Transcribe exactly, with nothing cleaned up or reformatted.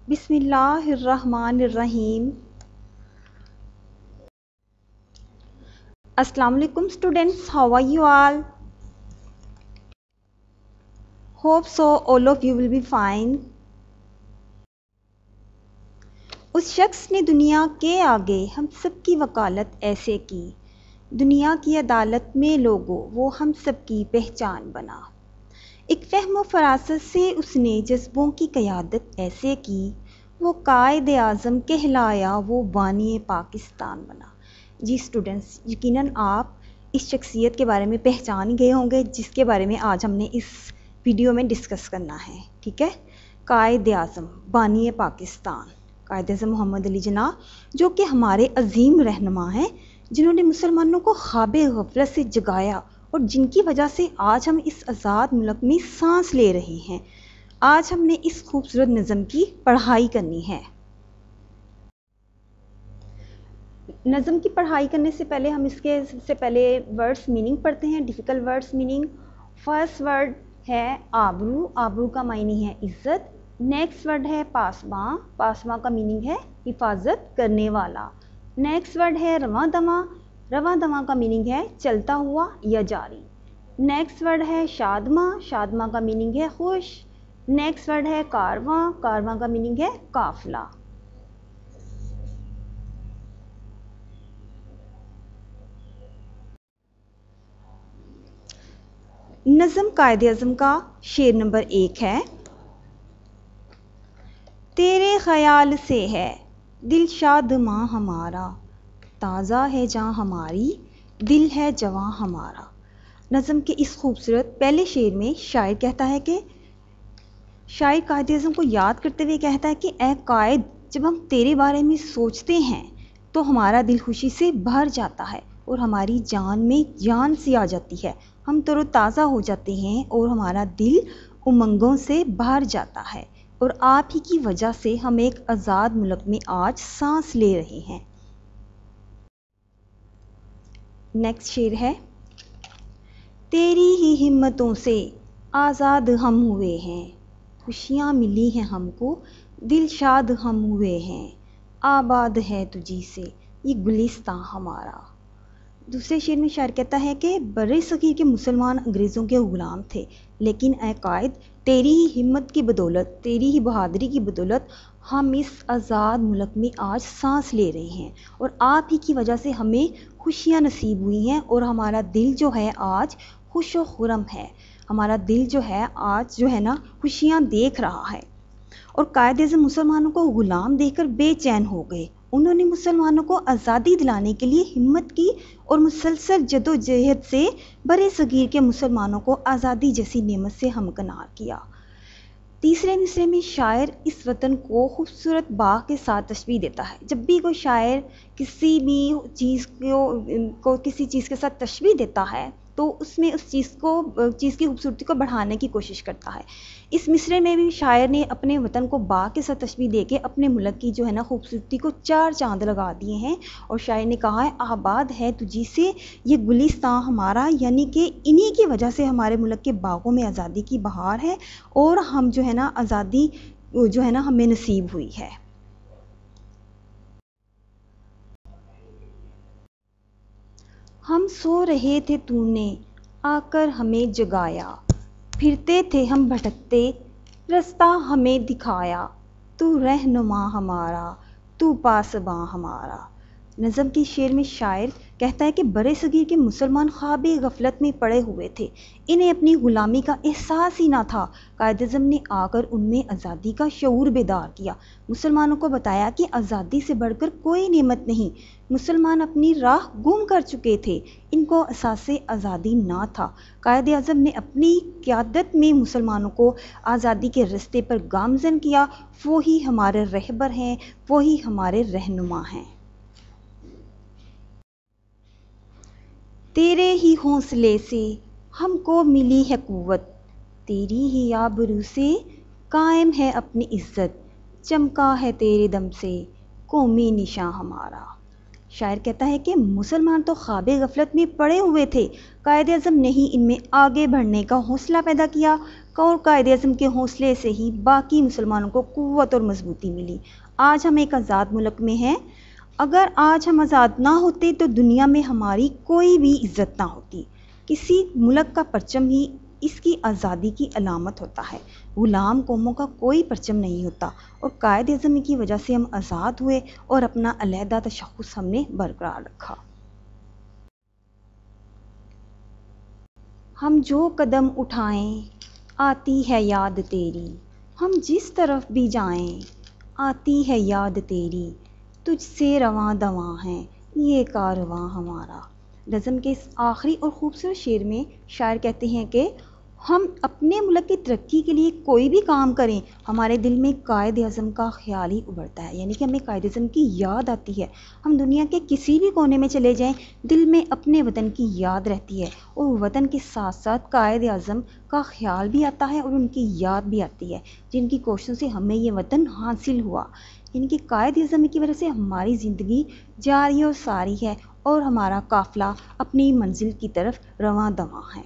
बिस्मिल्लाहिर्रहमानिर्रहीम। अस्सलाम वालेकुम students, how are you all? Hope so all of you will be fine. उस शख्स ने दुनिया के आगे हम सब की वकालत ऐसे की, दुनिया की अदालत में लोगों वो हम सब की पहचान बना। एक फहम फरासत से उसने जज्बों की क़यादत ऐसे की, वो कायद आज़म कहलाया, वो बानी पाकिस्तान बना। जी स्टूडेंट्स, यकीनन आप इस शख्सियत के बारे में पहचान गए होंगे जिसके बारे में आज हमने इस वीडियो में डिस्कस करना है। ठीक है, कायद आज़म बानी पाकिस्तान, कायद आज़म मोहम्मद अली जिन्ना, जो कि हमारे अजीम रहनुमा हैं, जिन्होंने मुसलमानों को ख्वाबे गफलत से जगाया और जिनकी वजह से आज हम इस आज़ाद मुल्क में सांस ले रहे हैं। आज हमने इस खूबसूरत नज़म की पढ़ाई करनी है। नज़म की पढ़ाई करने से पहले हम इसके सबसे पहले वर्ड्स मीनिंग पढ़ते हैं। Difficult words meaning. First word है आबरू, आबरू का मायने है इज़्ज़त। नेक्स्ट वर्ड है पासबां, पासबां का मीनिंग है हिफाजत करने वाला। नेक्स्ट वर्ड है रवां दमा, रवां दमा का मीनिंग है चलता हुआ या जारी। नेक्स्ट वर्ड है शादमा, शादमा का मीनिंग है खुश। नेक्स्ट वर्ड है कारवां, कारवां का मीनिंग है काफिला। नज़म कायद आज़म का शेर नंबर एक है। तेरे ख्याल से है दिल शाद माँ हमारा, ताज़ा है जहाँ हमारी, दिल है जवां हमारा। नज़म के इस खूबसूरत पहले शेर में शायर कहता है कि शायर कायद आज़म को याद करते हुए कहता है कि ए कायद, जब हम तेरे बारे में सोचते हैं तो हमारा दिल खुशी से भर जाता है और हमारी जान में जान सी आ जाती है। हम तरोताज़ा हो जाते हैं और हमारा दिल उमंगों से भर जाता है और आप ही की वजह से हम एक आज़ाद मुल्क में आज सांस ले रहे हैं। नेक्स्ट शेर है। तेरी ही हिम्मतों से आज़ाद हम हुए हैं, खुशियाँ मिली हैं हमको, दिल शाद हम हुए हैं, आबाद है तुझी से ये गुलिस्तां हमारा। दूसरे शेर में शायर कहता है कि बड़े सगीर के मुसलमान अंग्रेज़ों के ग़ुलाम थे, लेकिन ए कायद, तेरी ही हिम्मत की बदौलत, तेरी ही बहादुरी की बदौलत हम इस आज़ाद मुल्क में आज सांस ले रहे हैं और आप ही की वजह से हमें खुशियाँ नसीब हुई हैं और हमारा दिल जो है आज खुश व खुरम है। हमारा दिल जो है आज जो है ना खुशियाँ देख रहा है। और कायद आज़म मुसलमानों को ग़ुलाम देखकर बेचैन हो गए। उन्होंने मुसलमानों को आज़ादी दिलाने के लिए हिम्मत की और मुसलसल जदोजहद से बड़े सगीर के मुसलमानों को आज़ादी जैसी नेमत से हमकिनार किया। तीसरे मिसरे में शायर इस वतन को खूबसूरत बाग के साथ तशबीह देता है। जब भी कोई शायर किसी भी चीज़ को, को किसी चीज़ के साथ तशबीह देता है तो उसमें उस चीज़ को चीज़ की खूबसूरती को बढ़ाने की कोशिश करता है। इस मिसरे में भी शायर ने अपने वतन को बाग के साथ तशबीह दे के अपने मुल्क की जो है ना खूबसूरती को चार चांद लगा दिए हैं और शायर ने कहा है आबाद है तुझी से ये गुलिस्तां हमारा, यानी कि इन्हीं की वजह से हमारे मुल्क के बागों में आज़ादी की बहार है और हम जो है ना आज़ादी जो है ना हमें नसीब हुई है। हम सो रहे थे तूने आकर हमें जगाया, फिरते थे हम भटकते रास्ता हमें दिखाया, तू रहनुमा हमारा, तू पासबां हमारा। नज़म की शेर में शायर कहता है कि बड़े सगीर के मुसलमान ख्वाबे गफलत में पड़े हुए थे, इन्हें अपनी ग़ुलामी का एहसास ही ना था। कायद आज़म ने आकर उनमें आज़ादी का शऊर बेदार किया, मुसलमानों को बताया कि आज़ादी से बढ़कर कोई नेमत नहीं। मुसलमान अपनी राह गुम कर चुके थे, इनको एहसास आज़ादी ना था। कायद आज़म ने अपनी क़यादत में मुसलमानों को आज़ादी के रास्ते पर गामज़न किया। वही हमारे रहबर हैं, वही हमारे रहनुमा हैं। तेरे ही हौसले से हमको मिली है क़ुव्वत, तेरी ही आबरू से कायम है अपनी इज़्ज़त, चमका है तेरे दम से कौमी निशां हमारा। शायर कहता है कि मुसलमान तो ख्वाब गफलत में पड़े हुए थे, कायद अज़म ने ही इनमें आगे बढ़ने का हौसला पैदा किया और कायद अज़म के हौसले से ही बाकी मुसलमानों को क़ुव्वत और मजबूती मिली। आज हम एक आज़ाद मुल्क में हैं। अगर आज हम आज़ाद ना होते तो दुनिया में हमारी कोई भी इज़्ज़त ना होती। किसी मुल्क का परचम ही इसकी आज़ादी की अलामत होता है। ग़ुलाम कौमों का कोई परचम नहीं होता और कायद अज़म की वजह से हम आज़ाद हुए और अपना अलहदा तशख़्ख़ुस हमने बरकरार रखा। हम जो कदम उठाएं आती है याद तेरी, हम जिस तरफ भी जाएं आती है याद तेरी, तुझसे रवां दवां है ये कारवां हमारा। नज़म के इस आखिरी और ख़ूबसूरत शेर में शायर कहते हैं कि हम अपने मुल्क की तरक्की के लिए कोई भी काम करें, हमारे दिल में कायद अज़म का ख़्याल ही उभरता है, यानी कि हमें कायद अज़म की याद आती है। हम दुनिया के किसी भी कोने में चले जाएं, दिल में अपने वतन की याद रहती है और वतन के साथ साथ कायद अज़म का ख़्याल भी आता है और उनकी याद भी आती है, जिनकी कोशिशों से हमें ये वतन हासिल हुआ। यानी कि कायद अज़म की वजह से हमारी ज़िंदगी जारी और सारी है और हमारा काफ़िला अपनी मंजिल की तरफ रवां दवां है।